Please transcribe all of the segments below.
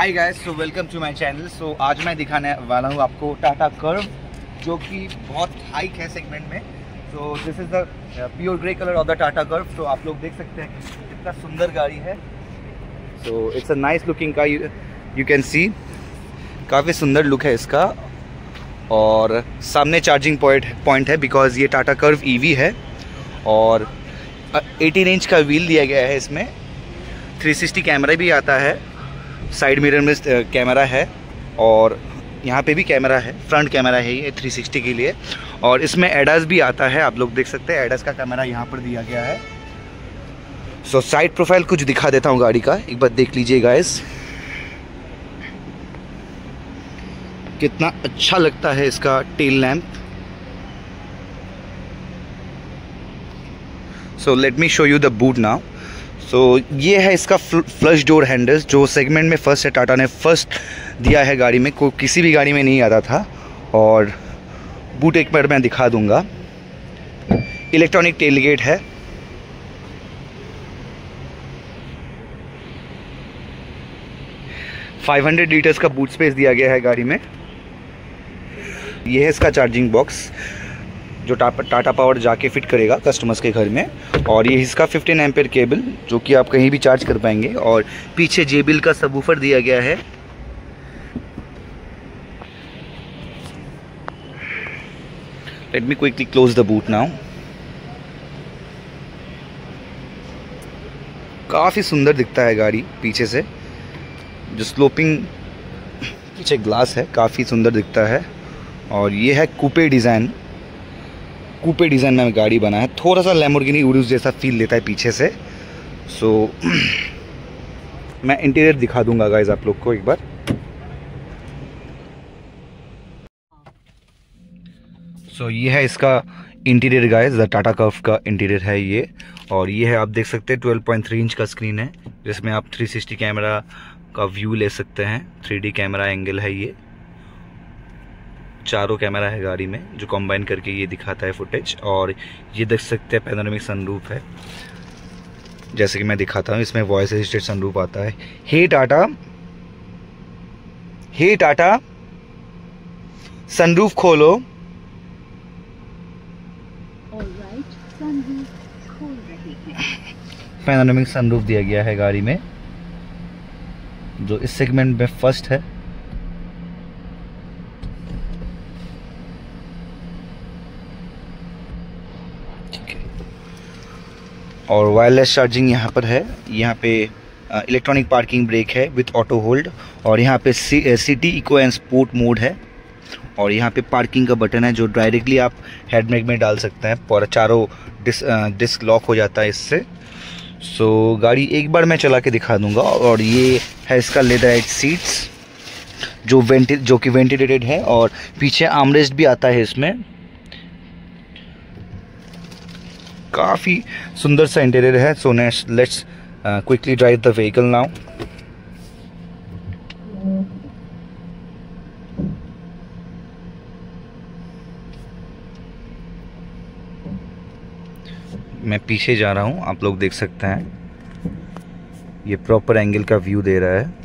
Hi guys, so welcome to my channel. So आज मैं दिखाने वाला हूँ आपको टाटा कर्व, जो कि बहुत हाइक है सेगमेंट में। So this is the pure grey colour of the Tata Curvv. तो आप लोग देख सकते हैं कितना सुंदर गाड़ी है। So it's a nice looking car, you can see काफ़ी सुंदर लुक है इसका। और सामने चार्जिंग पॉइंट है बिकॉज ये टाटा कर्व ईवी है। और 18 इंच का व्हील दिया गया है इसमें। 360 कैमरा भी आता है, साइड मिरर में कैमरा है और यहाँ पे भी कैमरा है, फ्रंट कैमरा है ये 360 के लिए। और इसमें एडास भी आता है, आप लोग देख सकते हैं एडास का कैमरा यहाँ पर दिया गया है। सो साइड प्रोफाइल कुछ दिखा देता हूँ गाड़ी का, एक बार देख लीजिए गाइस। कितना अच्छा लगता है इसका tail lamp. So let me show you the boot now. So ये है इसका फ्लश डोर हैंडल्स, जो सेगमेंट में फर्स्ट है, टाटा ने फर्स्ट दिया है गाड़ी में, को किसी भी गाड़ी में नहीं आता था। और बूट एक बार मैं दिखा दूंगा। इलेक्ट्रॉनिक टेलगेट है, $500 लीटर्स का बूट स्पेस दिया गया है गाड़ी में। ये है इसका चार्जिंग बॉक्स, जो टाटा पावर जाके फिट करेगा कस्टमर्स के घर में। और ये इसका 15 एम्पेयर केबल, जो कि आप कहीं भी चार्ज कर पाएंगे। और पीछे JBL का सबवूफर दिया गया है। Let me quickly close the boot now. काफ़ी सुंदर दिखता है गाड़ी पीछे से, जो स्लोपिंग पीछे ग्लास है, काफ़ी सुंदर दिखता है। और ये है कूपे डिज़ाइन में गाड़ी बना है, थोड़ा सा लैम्बोर्गिनी उरुस जैसा फील लेता है पीछे से। सो मैं इंटीरियर दिखा दूंगा गाइस आप लोग को एक बार। सो ये है इसका interior guys, the Tata Curvv का इंटीरियर है ये। और ये है, आप देख सकते हैं 12.3 इंच का स्क्रीन है, जिसमें आप 360 कैमरा का व्यू ले सकते हैं। 3D कैमरा एंगल है ये, चारों कैमरा है गाड़ी में, जो कंबाइन करके ये दिखाता है फुटेज। और ये देख सकते हैं पैनोरामिक सनरूफ है, जैसे कि मैं दिखाता हूँ। इसमें वॉइस असिस्टेड सनरूफ आता है। हे टाटा सनरूफ खोलो। पैनोरामिक सनरूफ दिया गया है गाड़ी में, जो इस सेगमेंट में फर्स्ट है। और वायरलेस चार्जिंग यहाँ पर है। यहाँ पे इलेक्ट्रॉनिक पार्किंग ब्रेक है विथ ऑटो होल्ड। और यहाँ पे city eco and sport mode है। और यहाँ पे पार्किंग का बटन है, जो डायरेक्टली आप हेड ब्रेक में डाल सकते हैं और चारों डिस्क लॉक हो जाता है इससे। सो गाड़ी एक बार मैं चला के दिखा दूंगा। और ये है इसका लेदर सीट्स, जो कि वेंटिलेटेड है। और पीछे आर्मरेस्ट भी आता है इसमें। काफ़ी सुंदर सा इंटीरियर है। So let's quickly drive the vehicle now. मैं पीछे जा रहा हूँ, आप लोग देख सकते हैं। ये प्रॉपर एंगल का व्यू दे रहा है।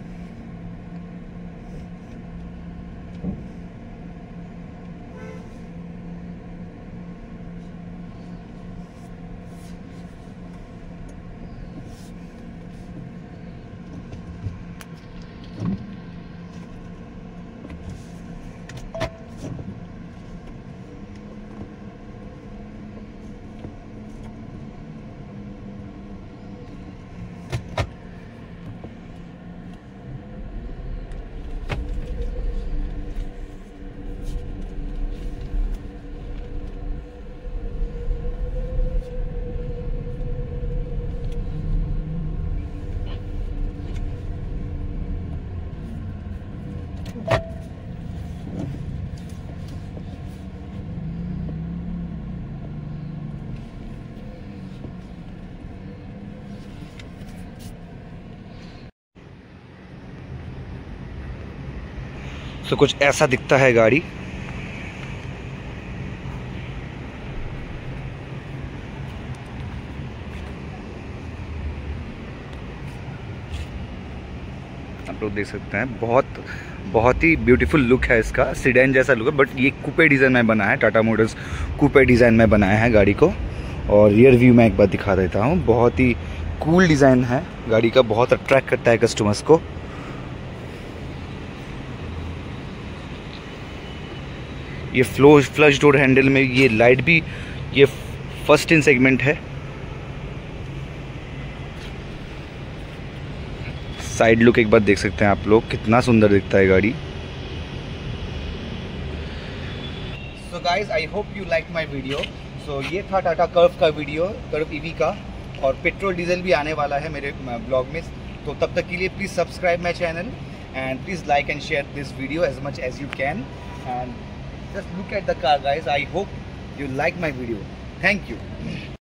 तो कुछ ऐसा दिखता है गाड़ी। आप लोग देख सकते हैं, बहुत ही ब्यूटीफुल लुक है इसका, सीडेन जैसा लुक है, बट ये कूपे डिज़ाइन में बना है। टाटा मोटर्स कूपे डिज़ाइन में बनाया है गाड़ी को। और रियर व्यू में एक बार दिखा देता हूँ, बहुत ही कूल डिज़ाइन है गाड़ी का, बहुत अट्रैक्ट करता है कस्टमर्स को। ये फ्लश डोर हैंडल में ये लाइट भी ये फर्स्ट इन सेगमेंट है। साइड लुक एक बार देख सकते हैं आप लोग, कितना सुंदर दिखता है गाड़ी। So guys, I hope you like my video. So ये था टाटा कर्व का वीडियो, कर्व ईवी का, और पेट्रोल डीजल भी आने वाला है मेरे ब्लॉग में। तो तब तक के लिए please subscribe my channel and please like and share this video as much as you can, and just look at the car guys. I hope you like my video. Thank you.